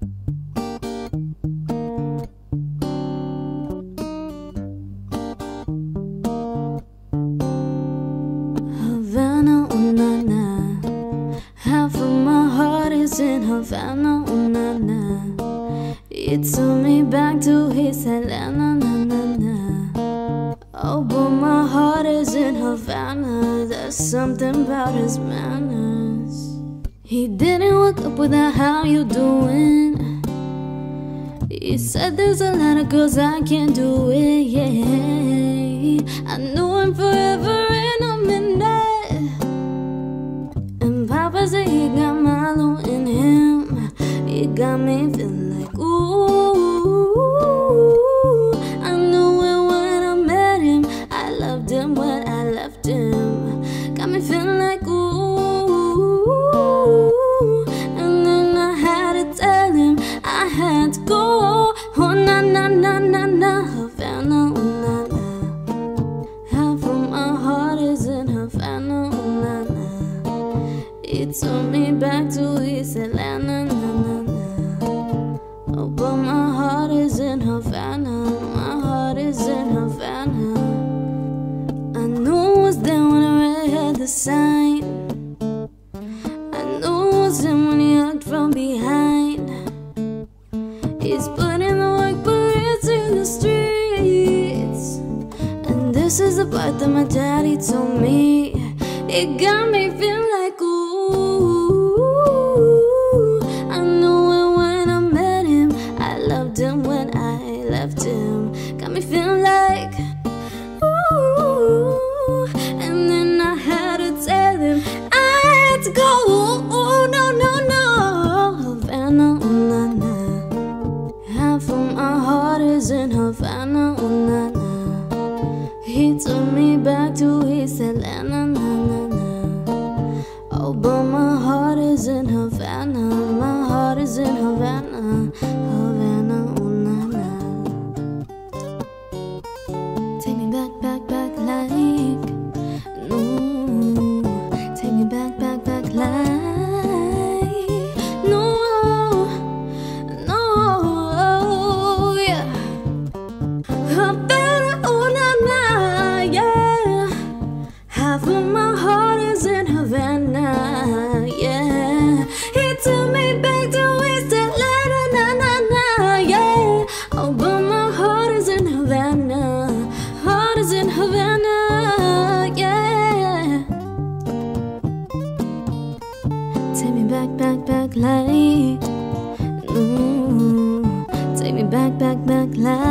Havana, ooh na na. Half of my heart is in Havana, ooh na na. It took me back to his Helena, na na na. Oh, but my heart is in Havana. There's something about his manners. He didn't wake up with a "how you doing?" He said there's a lot of girls I can't do it, yeah. I knew him forever in a minute. And Papa said he got Milo in him. He got me feeling like, ooh. I knew it when I met him. I loved him when I left him. Got me feeling like, ooh. And then I had to tell him I had to go. Oh, na na na na na, Havana, ooh na na. Half of my heart is in Havana, ooh na na. It took me back to East Atlanta, na na na. Oh, but my heart is in Havana. My heart is in Havana. I knew it was there when I read the sign. I knew it was him when he hugged from behind. He's putting the work, but it's in the streets. And this is the part that my daddy told me. It got me feeling like, ooh. I knew it when I met him. I loved him when I left him. Got me feeling like, ooh. And then I had to tell him I had to go. Ooh, no, no, no. Havana, ooh, na, na. Half of my heart is in Havana, ooh, na, na. He took me back to East Atlanta, na, na, na. Oh, but my heart is in Havana. My heart is in Havana. Havana, ooh, na, na. Take me back, back, back like, no. Take me back, back, back like, no. No, yeah. Havana, ooh, na, na, yeah. Half of my heart is in Havana, yeah. He took me back to East Atlanta, na, na, na, yeah. Oh, but my heart is in Havana. Heart is in Havana, yeah. Take me back, back, back like, take me back, back, back like.